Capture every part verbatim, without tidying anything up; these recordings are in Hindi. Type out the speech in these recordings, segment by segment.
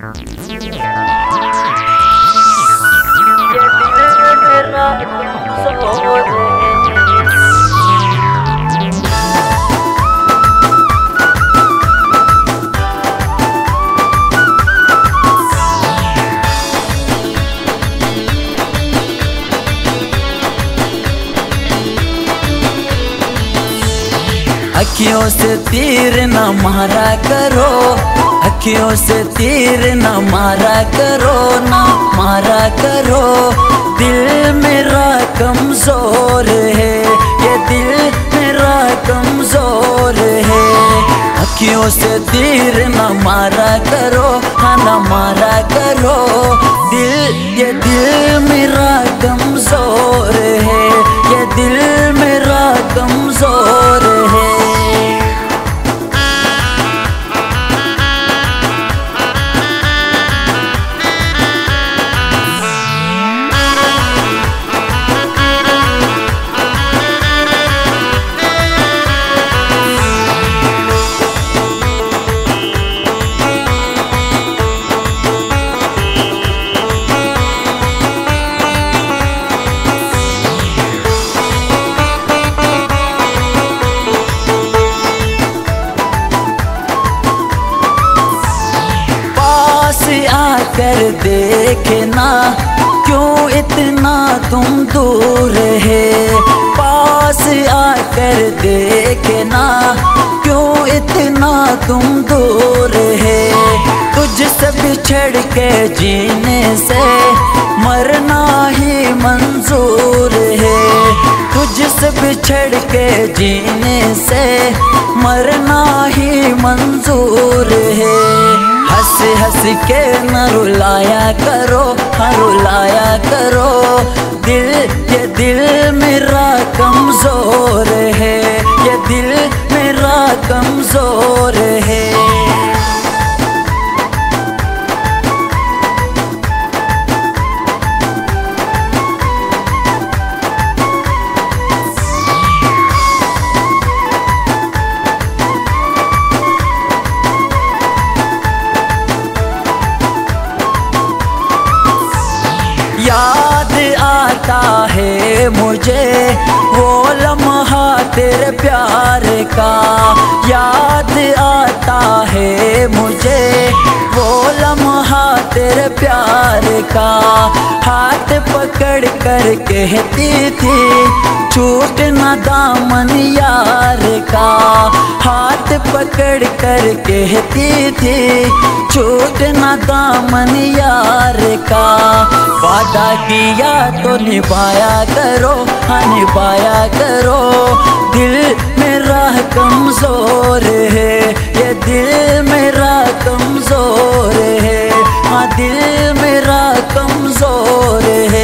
अखियों से तीर न मारा करो, अखियों से तीर न मारा करो, न मारा करो। दिल मेरा कमजोर है, ये दिल मेरा कमजोर है। अखियों से तीर न मारा करो, हाँ न मारा करो। दिल ये दिल मेरा कमजोर है, ये दिल मेरा कमजोर है। कर देखना क्यों इतना तुम दूर है, पास आकर देखना क्यों इतना तुम दूर है। तुझसे बिछड़ के जीने से मरना ही मंजूर है, तुझसे बिछड़ के जीने से मरना ही मंजूर है। हंस हंस के न रुलाया करो, हाँ रुलाया करो। दिल ये दिल मेरा कमजोर है, ये दिल मेरा कमजोर है। याद आता है मुझे वो लम्हा तेरे प्यार का, याद आता है मुझे वो लम्हा तेरे प्यार का। हाथ पकड़ कर कहती थी छूट न दामन यार का, हाथ पकड़ कर कहती थी छूट न दामन यार का। वादा किया तो निभाया करो, हाँ निभाया करो। दिल मेरा कमजोर है, ये दिल मेरा कमजोर है, हाँ दिल मेरा कमजोर है।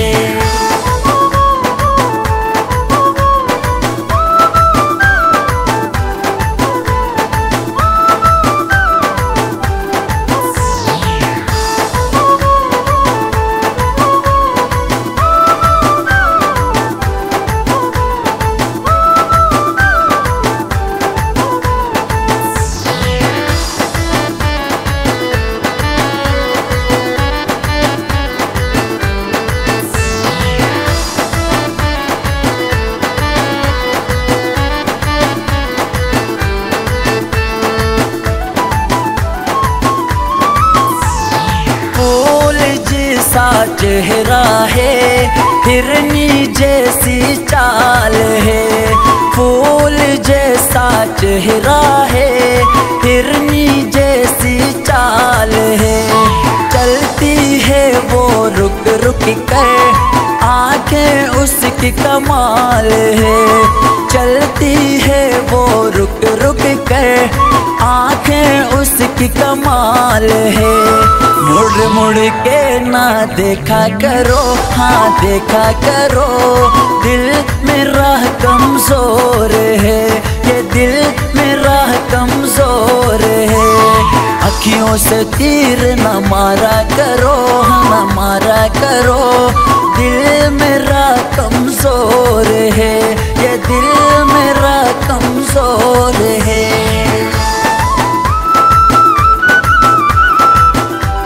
चेहरा है हिरनी जैसी चाल है, फूल जैसा चेहरा है हिरनी जैसी चाल है। चलती है वो रुक रुक कर, आंखें उसकी कमाल है। चलती है वो रुक रुक कर, आंखें उसकी कमाल है। मुड़ मुड़ के ना देखा करो, हाँ देखा करो। दिल मेरा कमजोर है, ये दिल मेरा कमजोर है। अखियों से तीर न मारा करो, हाँ न मारा करो। दिल मेरा कमजोर है, ये दिल मेरा कमजोर है।